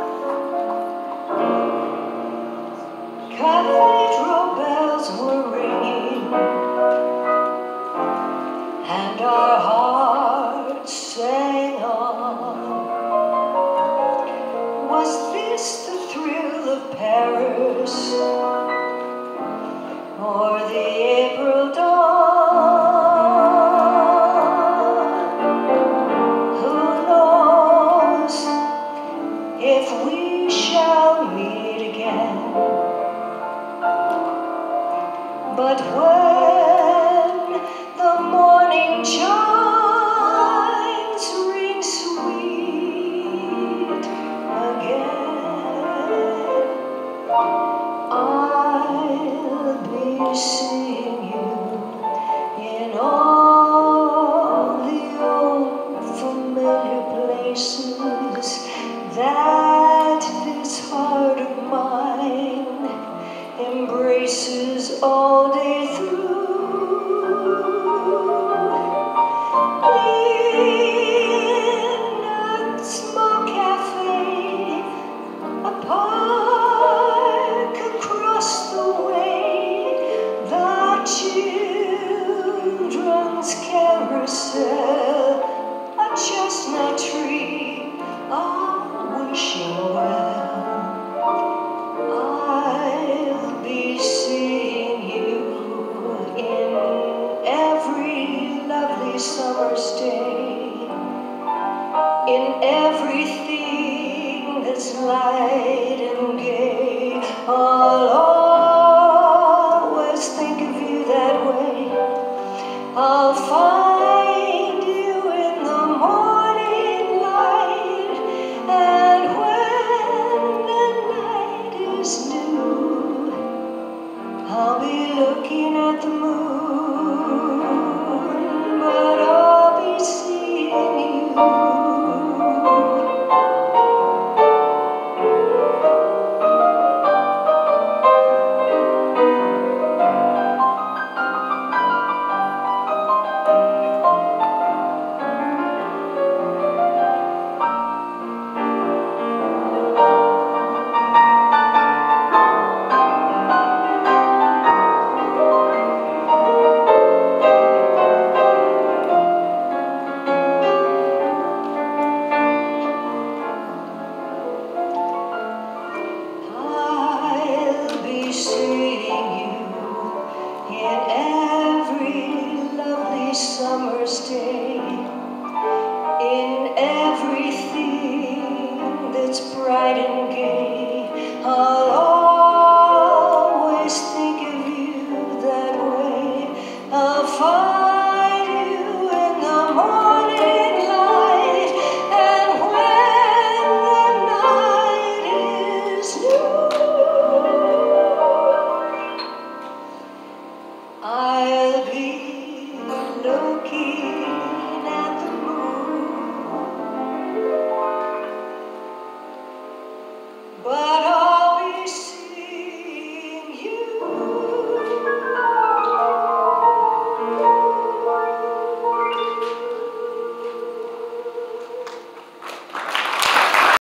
Cathedral bells were ringing, and our hearts sang on. Was this the thrill of Paris, or the April dawn? Who knows if we shall meet again? But when the morning chimes ring sweet again, I'll be seeing you in all the old familiar places that this heart of mine embraces all day through. In a small cafe, a park across the way, the children's carousel, a chestnut tree, all wishing well. I'll be seeing you in every lovely summer's day, in everything that's light and gay. I'll always think of you that way. I'll find you in the morning light, and when the night is new, I'll be looking at the moon, but I'll be seeing you. Seeing you in every lovely summer's day, in everything that's bright and gay. I'll always think of you that way. I'll find you in the morning light, and when the night is new, I'll be looking